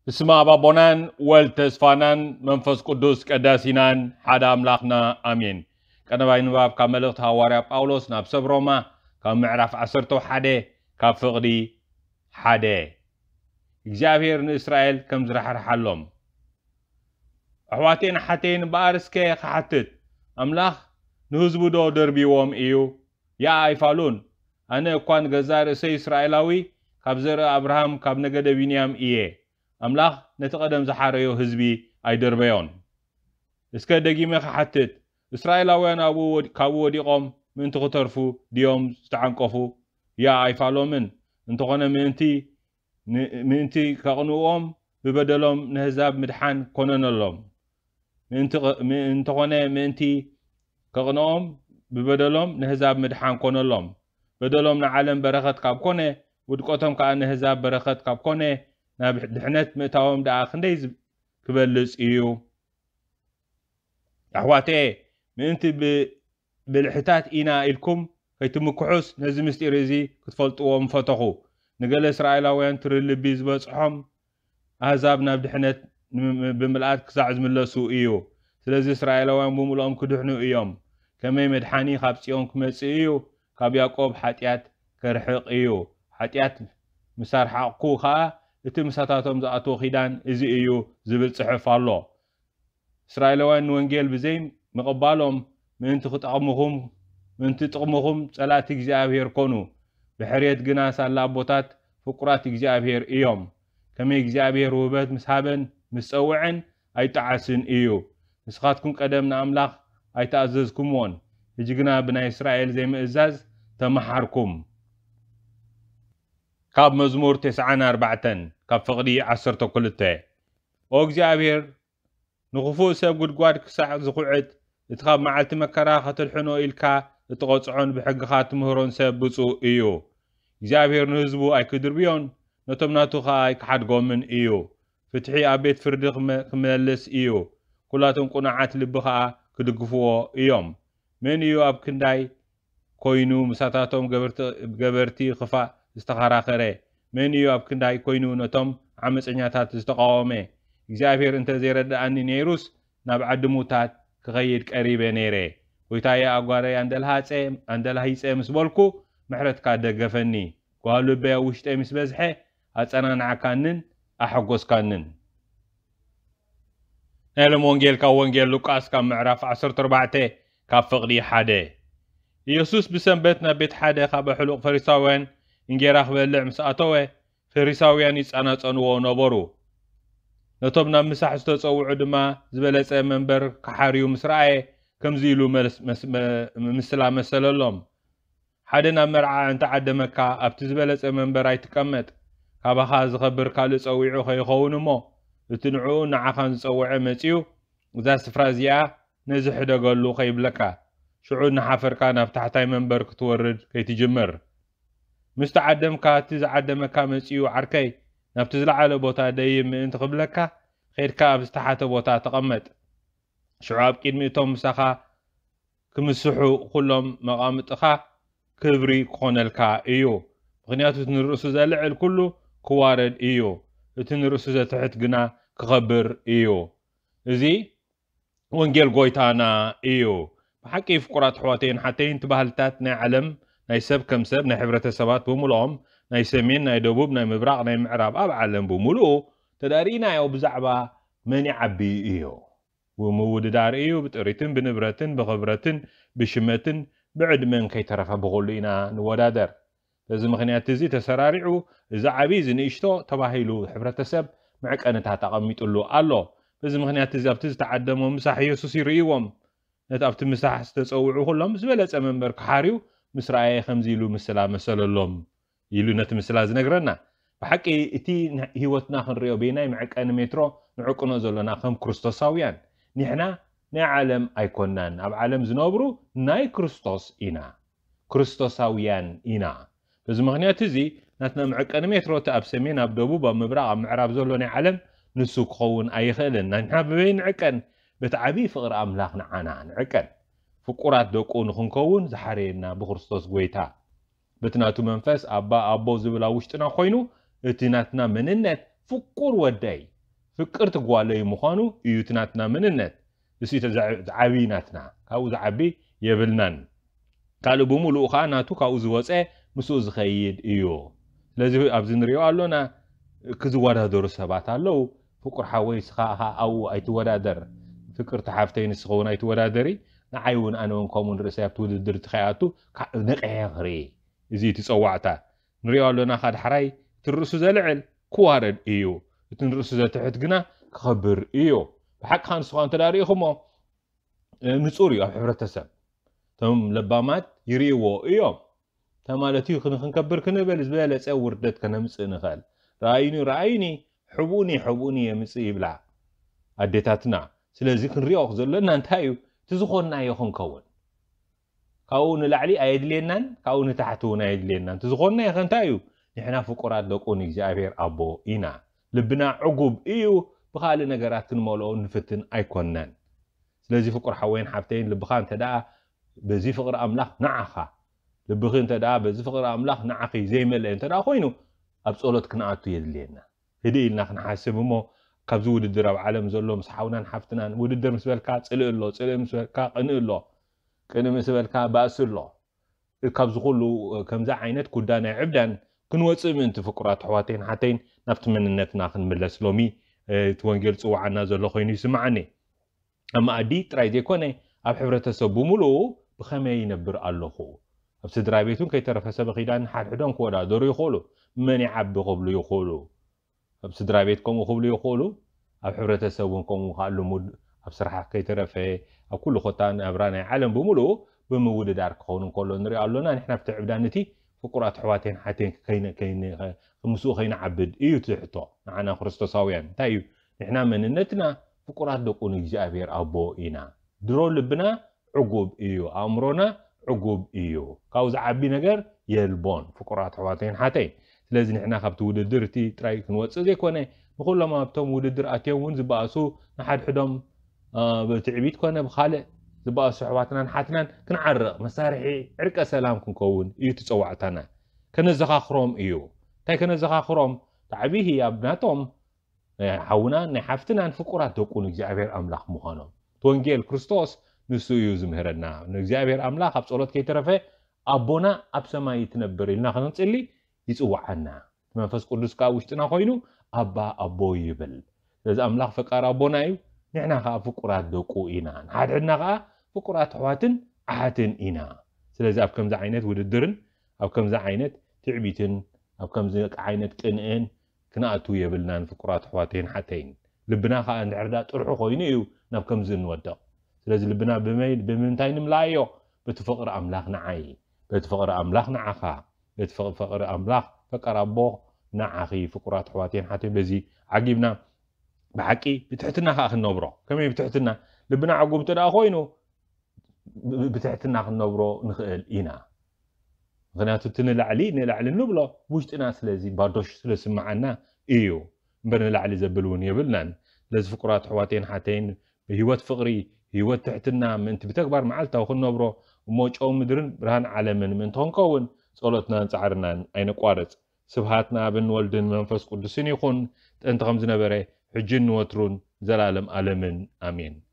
بسم أبا بونان والتسفانان منفس قدوس قداسينان حدا أملاخنا آمين كان باين باب كاملغت هواريا باولوس ناب سبروما كام معرف عصرتو حدا كافقدي حدا إجابير إسرائيل كم زرحر حلوم أحواتين حتين بارسكي خحتت أملاخ نهزبو دو دربيوم إيو يا أيفالون أنا كوان غزار إسي إسرائيلاوي كابزر أبراهام كاب نجد بنيام إيه أملاخ نتقدم زحاريو هزبي أيدربيون اسكا دقيمة خحتت إسرائيلاويان أبو كابو ديقوم من تغترفو ديوم استعنقفو يا أيفالو من انتقنا منتي كغنوهم ببدلهم نهزاب مدحان كونن اللهم انتقنا منتي كغنوهم ببدلهم نهزاب مدحان كونن اللهم بدلهم نعلم برخت كاب كونه ودقوتهم كأن نهزاب برخت كاب كونه نحنت متاوم دا خنديز كبلص ايو احواتي منت بالحتات اينا الكم كيتمكحوس نزي مستيرزي كتفلطوهم فتخو نقل اسرائيلاويان ترلبي زبصحهم احزاب نابدحنت بملئات كساعز ملسو ايو سلازي اسرائيلاويان بملؤهم كدحنو ايوم كمي مدحاني خابصيون كمص ايو كاب يعقوب حاتيات كرحق ايو حاتيات مسار حقو خا እቲ ምሳታቶም ዝኣቶ ኺዳን እዚ እዩ ዝብል ጽሑፍ ኣሎ እስራኤላውያን ወንጌል ብዘይ መቀባሎም ምእንቲ ጥቕምኹም ጸላእቲ እግዚአብሔር ኮኑ ብሕርየት ግና ሳላ ኣቦታት ፍቁራት እግዚአብሔር እዮም ከመይ እግዚአብሔር ውበት ምስ ሃበን ምስ ፀውዕን ኣይጠዓስን እዩ ንስኻትኩም ቀደም ንኣምላኽ ኣይተኣዘዝኩምዎን ሕጂ ግና ብናይ እስራኤል ዘይምእዛዝ ተመሓርኩም كاب مزمور 94 كاب فقدي 12 او እግዚአብሔር ንخفو ሰብ ጉድጓድ ክሳዕ ዝኹዕት እትኻብ መዓልቲ መከራ ከተልሕኖ ኢልካ እትቆጽዖን ብሕግኻ ትምህሮን ሰብ ብፁዕ እዩ እግዚአብሔር ንህዝቡ ኣይክድርብዮን ነቶም ናቱ ኸ ኣይክሓድጎምን እዩ ፍትሒ ኣብ ቤት ፍርዲ ክመልስ እዩ ኩላቶም ቁናዓት ልቢ ኸ ክድግፍዎ እዮም መን እዩ ኣብ ክንዳይ ኮይኑ ምሳታቶም ገበርቲ ክፋእ استخراخره من يو اب كنداي كوينو نتوم عمصنياتات استقاومه እግዚአብሔር እንተ ዘይረዳእኒ ነይሩስ ናብ ዓድሙታት ክኸይድ ቀሪበ ነይረ ወይታያ አጓረ አንደልሃይፀ ምስበልኩ ምሕረትካ ደገፈኒ ጓሉ በያ ውሽጠ ምስ በዝሐ አጸናንዓካንን አሐጎስካንን ናይሎም ወንጌል ካብ ወንጌል ሉቃስ ካብ ምዕራፍ 14 ካብ ፍቕዲ 1 ኢየሱስ ብሰንበት ናብ ቤት ሓደ ካብ ሕሉቕ ፈሪሳውያን እንጀራ ክበልዕ ምስ ኣተወ ፈሪሳውያን ይጻናጸንዎ ነበሩ ነቶም ናብ ምሳሕ ዝተጸውዑ ድማ ዝበለጸ መንበር ከሓርዩ ምስ ረአየ ከምዚ ኢሉ ምስላ መሰለሎም ሓደ ናብ መርዓ እንተዓደመካ ኣብቲ ዝበለጸ መንበር ኣይትቀመጥ ካባኻ ዝኸብር ካልእ ጸዊዑ ከይኸውን እሞ እቲ ንዕኡ ንዓኻን ዝጸውዐ መጺኡ እዛ ስፍራ እዚኣ ነዚ ሕደገሉ ከይብለካ ሽዑ ንሓፈርካ ናብ ታሕታይ መንበር ክትወርድ ከይትጅምር مستعدم كاتز عدم كامسيو عركي نفتز على بوتا دايم انت قبلك خير كاب استحات بوتا تقمت شعاب كلمتهم مسخا كمسحو كلهم مقامتخا كبري كونلكا ايو مغنياتو تنرسو زلعل كله كوارد ايو تنرسو تحت جنا كخبر ايو ازي ونجيل قويتانا ايو بحكي في قرات حواتين حتى انتبهلتاتنا علم ناي سب كم سب ناي حبرتسبات بملؤهم ناي سمين ناي دبوب ناي مبراق ناي معراب اب عالم بملؤ تدارينا يو بزعبا من يعبي ايو ومود دار ايو بتقريتن بنبرتن بخبرتن بشمتن بعد من كي ترفع بغولينا نودادر لازم مخنيات تزي تسرارعو اذا عبيز نيشتو تباهيلو حبرتسب معك انا تقميطلو الله لازم مخنيات تزي ابتز تعدمو مساح يسوس يريوم نتابت مساح تتصوعو كلهم زبلص منبر كحاريو مسرائي خمزيلو مسلا مسللهم يلو نت مسلا زنغرنا بحقي اتي هيوتنا خنريو بيناي معك ان مترو نعقنا زلنا خم كريستوساويان نحنا نعلم ايكونان اب عالم زنبرو ناي كريستوس اينا كريستوساويان اينا بز مغنيات زي ناتنا معك ان مترو تاب سمين اب دبوب اب مبراق اب معراب زلوني عالم نسوق خون اي خلن نحنا بين عكن بتعبي فقر املاخنا عنا عكن فقرات دقو نخنكون زحرينا بخريستوس غويتا بتناتو منفس ابا ابو زبلا وشتنا خوينو اتناتنا مننت فقور وداي ፍቅር ትጓለይ ምዃኑ እዩ ትናትና ምንነት እሱ ተዛዓቢናትና ካብኡ ዝዓቢ የብልናን ካልእ ብሙሉእ ከዓ ናቱ ካብኡ ዝወፀ ምስኡ ዝኸይድ እዩ ስለዚ ኣብዚ ንሪኦ ኣሎና ክዝወዳደሩ ሰባት ኣለው ፍቁር ሓወይ ስኻ ኣብኡ ኣይትወዳደር ፍቅር ተሓፍተይ ንስኻ እውን ኣይትወዳደሪ ንዓይ እውን ኣነ እውን ከምኡ ንርእሰይ ኣብቲ ውድድር ትኸይኣቱ ንቀየ ክርኢ እዚ እቲ ፀዋዕታ ንሪኦ ኣሎና ካ ዳሕራይ እቲ ርእሱ ዘልዕል ክዋረድ እዩ እቲ ንርእሱ ዘትሕት ግና ክኸብር እዩ ብሓቂ ካ ንስኻ እንተዳ ሪኢኹሞ ንጹር እዩ ኣብ ሕብረተሰብ እቶም ለባማት ይርእይዎ እዮም ማለት እዩ ክንከብር ክንብል ዝበለፀ ውርደት ከነምፅእ ንኽእል ረኣዩኒ ሕቡእኒ የምፅእ ይብላ ኣዴታትና ስለዚ ክንሪኦ ዘለና እንታይ እዩ እቲ ዝኾንናዮ ክንከውን ካብኡ ንላዕሊ ኣየድልየናን ካብኡ ንታሕቲ እውን ኣየድልየናን እቲ ዝኾንናዮ ኸ እንታይ እዩ ንሕና ፍቁራት ደቁ ንእግዚኣብሔር ኣቦ ኢና ልብና ዕጉብ እዩ ብካልእ ነገራት ክንመልኦ ንፍትን ኣይኮነን ስለዚ ፍቁር ሓወይን ሓፍተይን ልብኻ እንተደኣ በዚ ፍቅሪ ኣምላኽ ንዓኻ ልብኺ እንተደኣ በዚ ፍቅሪ ኣምላኽ ንዓኺ ዘይመልአ እንተደኣ ኮይኑ ኣብ ጸሎት ክንኣቱ የድልየና ህዲ ኢልና ክንሓስብ እሞ ካብዚ ውድድር ኣብ ዓለም ዘሎ ምስ ሓውናን ሓፍትናን ውድድር ምስ በልካ ጽልእ ኣሎ ጽልእ ምስ በልካ ቅንእ ኣሎ ቅንእ ምስ በልካ ባእሲ ኣሎ ካብዚ ኩሉ ከምዛ ዓይነት ኩዳ ናይ ዕብዳን ክንወፅእ ምእንቲ ፍቁራት ኣሕዋተይን ሓተይን ናብቲ መንነትና ክንምለስ ሎሚ እቲ ወንጌል ፅዋዓና ዘሎ ኮይኑ ይስማዓኒ ኣብ መኣዲ ጥራይ ዘይኮነ ኣብ ሕብረተሰብ ብምሉኡ ብኸመይ ይነብር ኣለኹ ኣብ ስድራ ቤቱን ከይተረፈ ሰብ ኺዳን ሓድሕዶም ክወዳደሩ ይኽእሉ መን ይዓቢ ክብሉ ይኽእሉ ኣብ ስድራ ቤት ከምኡ ክብሉ ይኽእሉ ኣብ ሕብረተሰብ እውን ከምኡ ከዓ ልሙድ ኣብ ስራሕ ከይተረፈ ኣብ ኩሉ ኮታ ናብራ ናይ ዓለም ብምሉኡ ብምውድዳር ክኸውን እንከሎ ንሪኦ ኣሎና ንሕና ብቲ ዕብዳን እቲ ፍቁራት ኣሕዋተይን ሓተይን ምስኡ ከይንዓብድ እዩ ትሕቶ ንዓና ክርስቶሳውያን እንታይ እዩ ንሕና መንነትና ፍቁራት ደቁ ንእግዚኣብሔር ኣቦ ኢና ድሮ ልብና ዕጉብ እዩ ኣእምሮና ዕጉብ እዩ ካብኡ ዝዓቢ ነገር የልቦን ፍቁራት ኣሕዋተይን ሓተይን ስለዚ ንሕና ካብቲ ውድድር እቲ ጥራይ ክንወፅእ ዘይኮነ ንኩሎም ኣብቶም ውድድር ኣትዮም እውን ዝበኣሱ ንሓድሕዶም ብትዕቢት ኮነ ብካልእ ዝበኣሱ ኣሕዋትናን ሓትናን ክንዓርቕ መሳርሒ ዕርቀ ሰላም ክንከውን እዩ ትፀዋዕታና ከነዘኻኽሮም እዩ እንታይ ከነዘኻኽሮም ዓብዪ ህያብ ናቶም ሓውናን ናይ ሓፍትናን ፍቁራት ደቁ ንእግዚኣብሔር ኣምላኽ ምዃኖም ወንጌል ክርስቶስ ንሱ እዩ ዝምህረና ንእግዚኣብሔር ኣምላኽ ኣብ ጸሎት ከይተረፈ ኣቦና ኣብ ሰማይ ትነብር ኢልና ክንፅሊ ይፅዋዓና መንፈስ ቅዱስ ከዓ ውሽጥና ኮይኑ ኣባ ኣቦ ይብል ስለዚ ኣምላኽ ፈቃር ኣቦና እዩ ንሕና ከዓ ፍቁራት ደቁ ኢና ንሓድሕድና ከዓ ፍቁራት ኣሕዋትን ኣሓትን ኢና ስለዚ ኣብ ከምዚ ዓይነት ውድድርን ኣብ ከምዚ ዓይነት ትዕቢትን ኣብ ከምዚ ዓይነት ቅንእን ክንኣቱ የብልናን ፍቁራት ኣሕዋተይን ሓተይን ልብና ከዓ እንድሕርዳ ጥርሑ ኮይኑ እዩ ናብ ከምዚ እንወድቕ ስለዚ ልብና ብምንታይ ንምልኣዮ በቲ ፍቅሪ ኣምላኽ ንዓይ በቲ ፍቅሪ ኣምላኽ ንዓኻ በቲ ፍቅሪ ኣምላኽ ፈቃር ኣቦ ንዓኺ ፍቁራት ኣሕዋተይን ሓተይን በዚ ዓጊብና ብሓቂ ብትሕትና ከዓ ክንነብሮ ከመይ ብትሕትና ልብና ዕጉብ እንተደኣ ኮይኑ ብትሕትና ክንነብሮ ንኽእል ኢና ምክንያቱ እቲ ንላዕሊ ንብሎ ውሽጥና ስለዚ ባዶሽ ስለስማዓና እዩ እምበር ንላዕሊ ዘብል እውን የብልናን ስለዚ ፍቁራት ኣሕዋተይን ሓተይን ብሂወት ፍቅሪ ሂወት ትሕትና ምእንቲ ብተግባር መዓልታዊ ክንነብሮ እሞ ጨው ምድርን ብርሃን ዓለምን ምእንቲ ክንከውን ጸሎትናን ፃዕርናን ኣይነቋርፅ ስብሃትና ብንወልድን መንፈስ ቅዱስን ይኹን ጥንቲ ከም ዝነበረ ሕጅን ወትሩን ዘላለም ዓለምን ኣሜን